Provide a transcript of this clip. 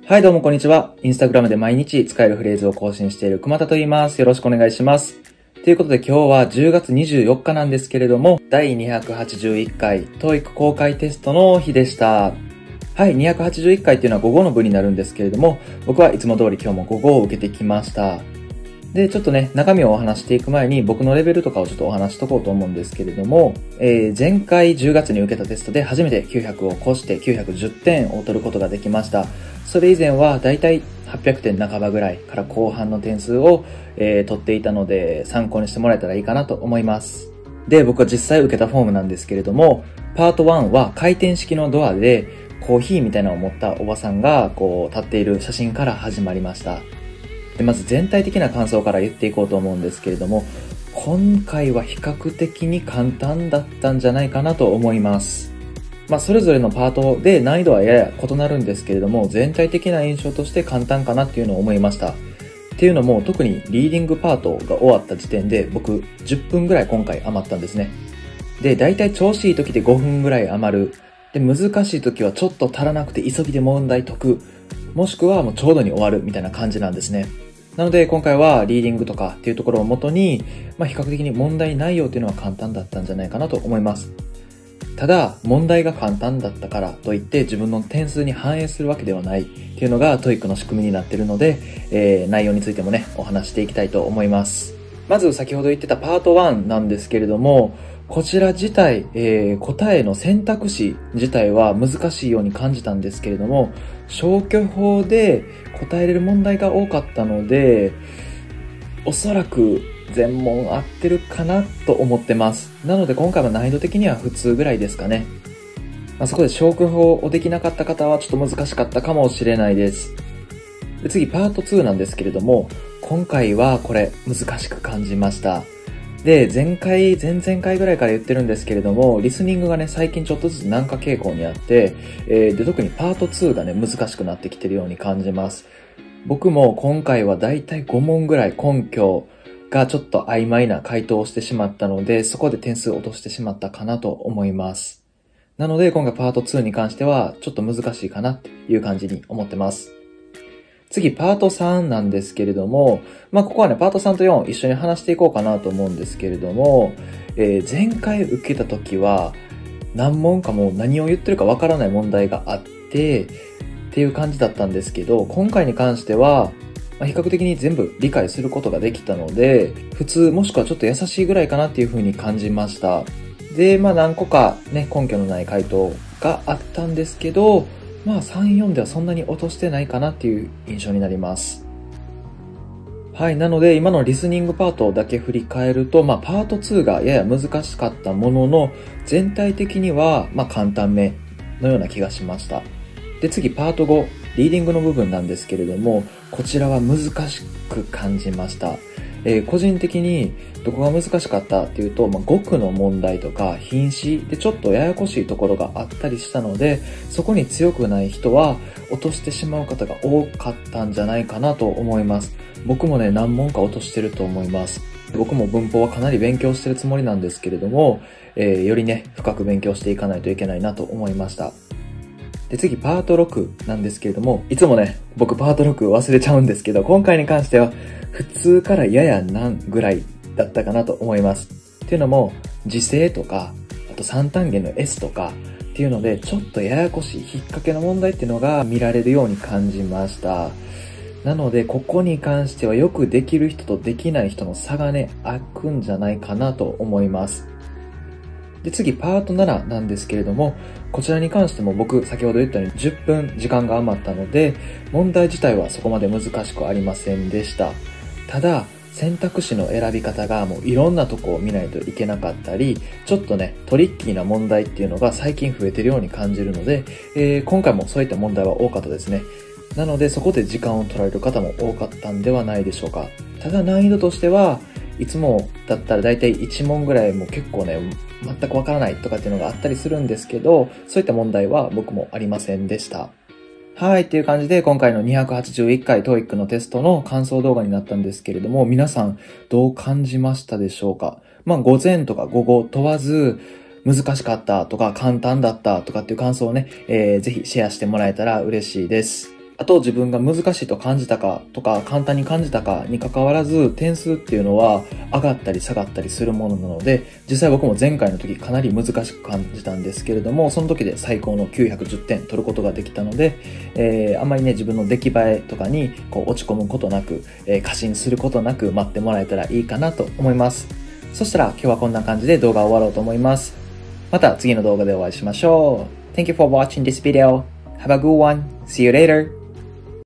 はい、どうもこんにちは。インスタグラムで毎日使えるフレーズを更新している熊田と言います。よろしくお願いします。ということで今日は10月24日なんですけれども、第281回 TOEIC 公開テストの日でした。はい、281回っていうのは午後の部になるんですけれども、僕はいつも通り今日も午後を受けてきました。で、ちょっとね、中身をお話していく前に僕のレベルとかをちょっとお話しとこうと思うんですけれども、前回10月に受けたテストで初めて900を越して910点を取ることができました。それ以前はだいたい800点半ばぐらいから後半の点数を、取っていたので参考にしてもらえたらいいかなと思います。で、僕は実際受けたフォームなんですけれども、パート1は回転式のドアでコーヒーみたいなのを持ったおばさんがこう立っている写真から始まりました。で、まず全体的な感想から言っていこうと思うんですけれども、今回は比較的に簡単だったんじゃないかなと思います。それぞれのパートで難易度はやや異なるんですけれども、全体的な印象として簡単かなっていうのを思いました。っていうのも、特にリーディングパートが終わった時点で、僕10分ぐらい今回余ったんですね。で、だいたい調子いい時で5分ぐらい余る。で、難しい時はちょっと足らなくて急ぎで問題解く。もしくはもうちょうどに終わるみたいな感じなんですね。なので今回はリーディングとかっていうところをもとに、比較的に問題内容っていうのは簡単だったんじゃないかなと思います。ただ、問題が簡単だったからといって自分の点数に反映するわけではないっていうのが TOEIC の仕組みになっているので、内容についてもね、お話していきたいと思います。まず先ほど言ってたパート1なんですけれども、こちら自体、答えの選択肢自体は難しいように感じたんですけれども、消去法で答えれる問題が多かったので、おそらく全問合ってるかなと思ってます。なので今回は難易度的には普通ぐらいですかね。そこで消去法をできなかった方はちょっと難しかったかもしれないです。で、次パート2なんですけれども、今回はこれ難しく感じました。で、前々回ぐらいから言ってるんですけれども、リスニングがね、最近ちょっとずつ軟化傾向にあって、で、特にパート2がね、難しくなってきてるように感じます。僕も今回はだいたい5問ぐらい根拠がちょっと曖昧な回答をしてしまったので、そこで点数を落としてしまったかなと思います。なので今回パート2に関してはちょっと難しいかなっていう感じに思ってます。次パート3なんですけれども、ここはねパート3と4一緒に話していこうかなと思うんですけれども、前回受けた時は何問かもう何を言ってるかわからない問題があってっていう感じだったんですけど、今回に関しては比較的に全部理解することができたので、普通もしくはちょっと優しいぐらいかなっていう風に感じました。で、何個かね、根拠のない回答があったんですけど、3、4ではそんなに落としてないかなっていう印象になります。はい、なので今のリスニングパートだけ振り返ると、パート2がやや難しかったものの、全体的には簡単めのような気がしました。で、次パート5、リーディングの部分なんですけれども、こちらは難しく感じました。個人的にどこが難しかったっていうと、語句の問題とか品詞でちょっとややこしいところがあったりしたので、そこに強くない人は落としてしまう方が多かったんじゃないかなと思います。僕もね、何問か落としてると思います。僕も文法はかなり勉強してるつもりなんですけれども、よりね、深く勉強していかないといけないなと思いました。で、次パート6なんですけれども、いつもね、僕パート6忘れちゃうんですけど、今回に関しては普通からやや難ぐらいだったかなと思います。っていうのも、時制とか、あと三単元の S とかっていうので、ちょっとややこしい引っ掛けの問題っていうのが見られるように感じました。なので、ここに関してはよくできる人とできない人の差がね、開くんじゃないかなと思います。で、次パート7なんですけれども、こちらに関しても僕先ほど言ったように10分時間が余ったので、問題自体はそこまで難しくありませんでした。ただ、選択肢の選び方がもういろんなとこを見ないといけなかったり、ちょっとね、トリッキーな問題っていうのが最近増えてるように感じるので、今回もそういった問題は多かったですね。なのでそこで時間を取られる方も多かったんではないでしょうか。ただ難易度としては、いつもだったらだいたい1問ぐらいも結構ね、全くわからないとかっていうのがあったりするんですけど、そういった問題は僕もありませんでした。はい、っていう感じで今回の281回 TOEIC のテストの感想動画になったんですけれども、皆さんどう感じましたでしょうか？午前とか午後問わず、難しかったとか簡単だったとかっていう感想をね、ぜひシェアしてもらえたら嬉しいです。 あと自分が難しいと感じたかとか簡単に感じたかに関わらず点数っていうのは上がったり下がったりするものなので、実際僕も前回の時かなり難しく感じたんですけれども、その時で最高の910点取ることができたので、あんまりね自分の出来栄えとかに落ち込むことなく、過信することなく待ってもらえたらいいかなと思います。そしたら今日はこんな感じで動画を終わろうと思います。また次の動画でお会いしましょう。Thank you for watching this video. Have a good one. See you later.